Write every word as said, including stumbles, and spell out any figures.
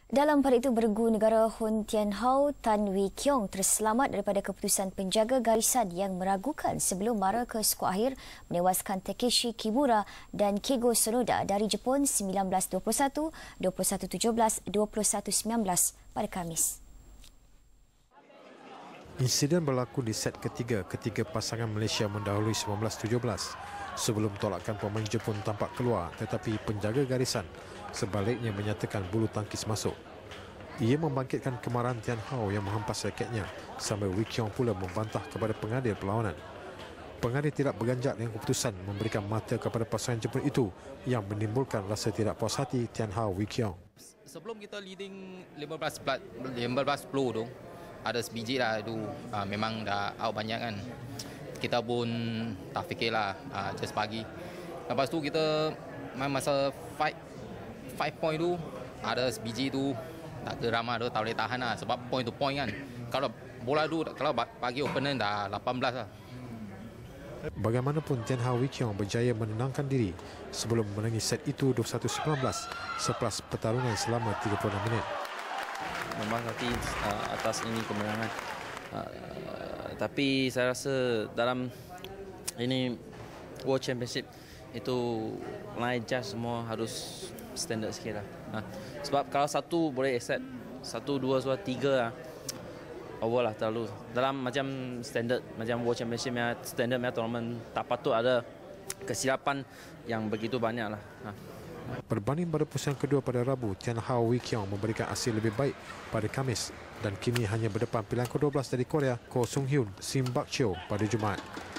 Dalam pada itu, bergu negara Hun Tian Hau Tan Wee Kiong terselamat daripada keputusan penjaga garisan yang meragukan sebelum mara ke skor akhir menewaskan Takeshi Kimura dan Keigo Sonoda dari Jepun sembilan belas dua puluh satu, dua puluh satu tujuh belas, dua puluh satu sembilan belas pada Khamis. Insiden berlaku di set ketiga ketika pasangan Malaysia mendahului sembilan belas tujuh belas. Sebelum tolakan pemain Jepun tampak keluar, tetapi penjaga garisan sebaliknya menyatakan bulu tangkis masuk. Ia membangkitkan kemarahan Tian Hau yang menghampas raketnya sambil Wee Kiong pula membantah kepada pengadil perlawanan. Pengadil tidak berganjak dengan keputusan memberikan mata kepada pasangan Jepun itu yang menimbulkan rasa tidak puas hati Tian Hau Wee Kiong. Sebelum kita leading lima belas sepuluh tu, ada sebiji lah tu, uh, memang dah out banyak kan. Kita pun tak fikirlah, uh, just pagi. Lepas tu kita main masa fight five point tu, ada sebiji tu tak geram tu, tak boleh tahan lah sebab point to point kan. Kalau bola tu, kalau bagi opponent dah lapan belas lah. Bagaimanapun Tian Hau Wee Kiong berjaya menenangkan diri sebelum menangis set itu dua puluh satu sembilan belas selepas pertarungan selama tiga puluh enam minit. Memang hati uh, atas ini kemenangan. Uh, tapi saya rasa dalam ini World Championship itu line judge semua harus standard sikit lah. Ha. Sebab kalau satu boleh accept, satu, dua, dua, tiga lah, over lah terlalu. Dalam macam standard, macam World Championship punya standard punya tournament, tak patut ada kesilapan yang begitu banyak lah. Ha. Berbanding pada pusingan kedua pada Rabu, Tian Hau Wee Kiong memberikan hasil lebih baik pada Khamis dan kini hanya berdepan pilihan kedua belas dari Korea, Ko Sung Hyun, Sim Bak Cheo pada Jumaat.